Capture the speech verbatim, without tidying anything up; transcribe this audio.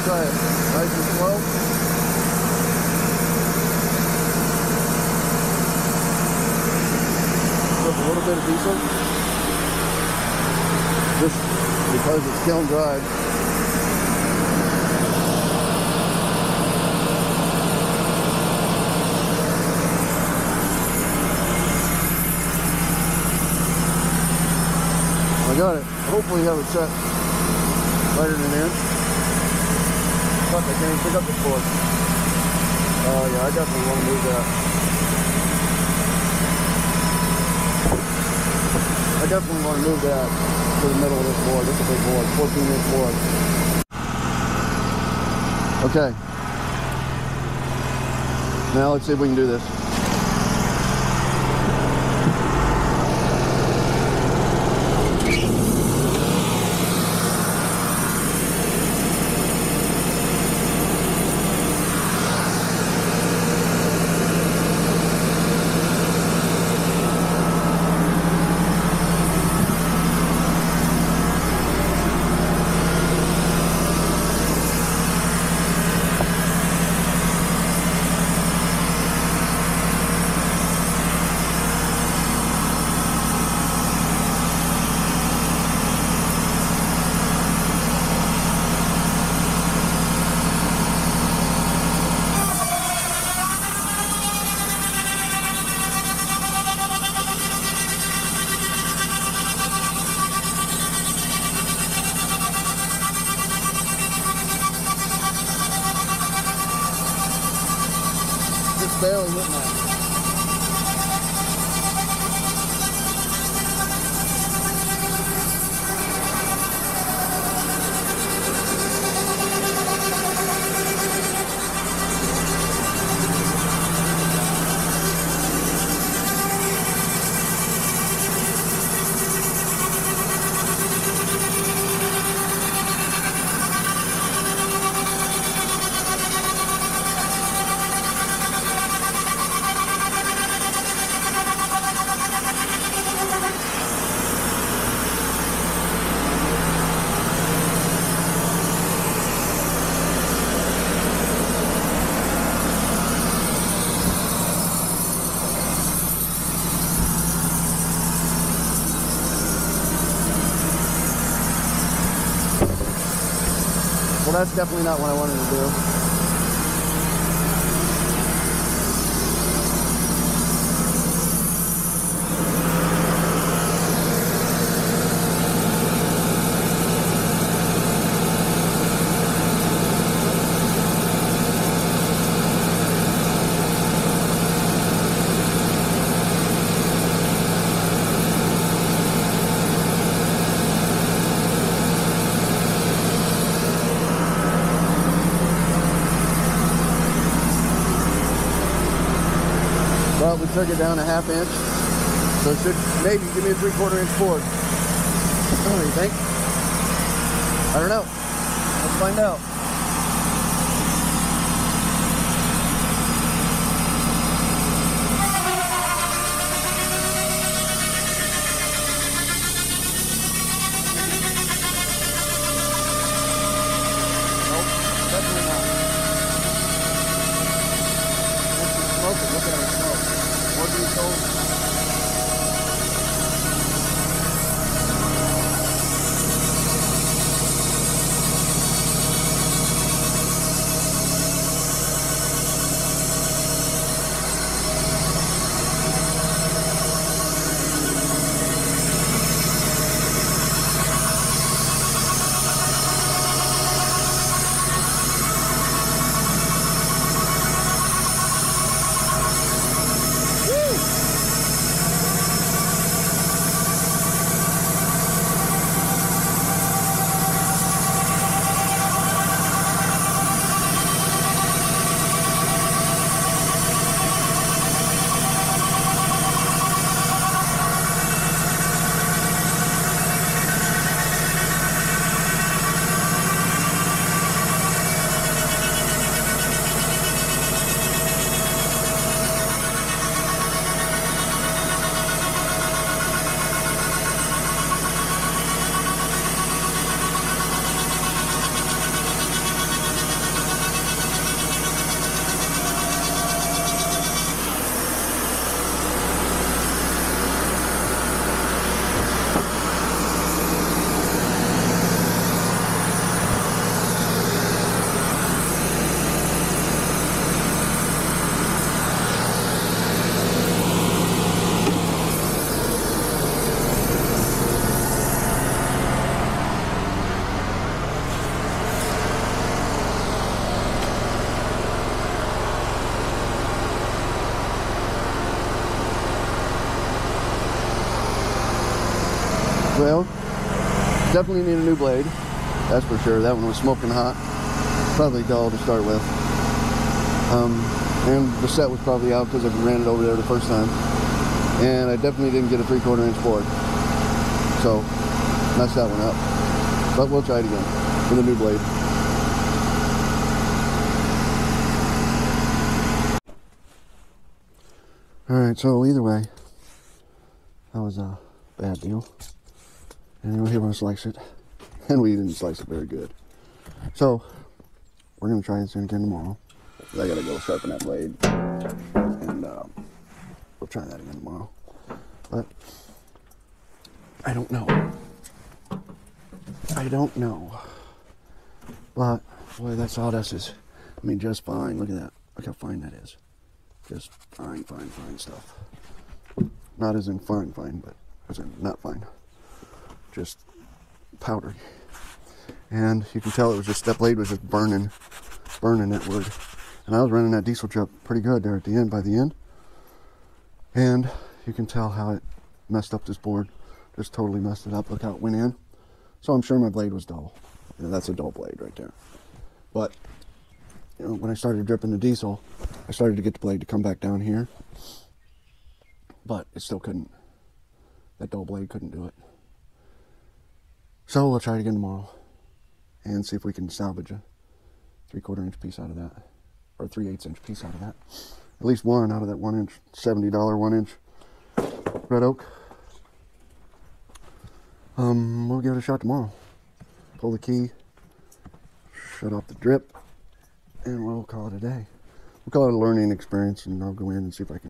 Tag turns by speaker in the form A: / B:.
A: try it. Nice and slow. With a little bit of diesel. Just because it's kiln dried. I got it. Hopefully have it set right in an inch. Fuck, I can't even pick up the cord. Oh yeah, I definitely want to move that. I definitely want to move that to the middle of this board. This is a big board, fourteen inch board. Okay. Now let's see if we can do this. Barely hitting that. Well, that's definitely not what I wanted to do. Well, we took it down a half inch, so it should maybe give me a three quarter inch board. What do you think? I don't know. Let's find out. Nope, definitely not. Look at it, smoke. What do you told? Well, definitely need a new blade. That's for sure. That one was smoking hot. Probably dull to start with. Um, and the set was probably out because I ran it over there the first time. And I definitely didn't get a three quarter inch board. So, messed that one up. But we'll try it again with a new blade. Alright, so either way, that was a bad deal. Anyway, he want to slice it. And we didn't slice it very good. So, we're going to try this again tomorrow. I got to go sharpen that blade. And uh, we'll try that again tomorrow. But, I don't know. I don't know. But, boy, that sawdust is, I mean, just fine. Look at that. Look how fine that is. Just fine, fine, fine stuff. Not as in fine, fine, but as in not fine. Just powdery. And you can tell it was just, that blade was just burning, burning that wood. And I was running that diesel truck pretty good there at the end, by the end. And you can tell how it messed up this board. Just totally messed it up. Look how it went in. So I'm sure my blade was dull. You know, that's a dull blade right there. But, you know, when I started dripping the diesel, I started to get the blade to come back down here. But it still couldn't. That dull blade couldn't do it. So we'll try it again tomorrow. And see if we can salvage a three quarter inch piece out of that. Or three eighths inch piece out of that. At least one out of that one inch, seventy dollar one inch red oak. Um, we'll give it a shot tomorrow. Pull the key, shut off the drip, and we'll call it a day. We'll call it a learning experience, and I'll go in and see if I can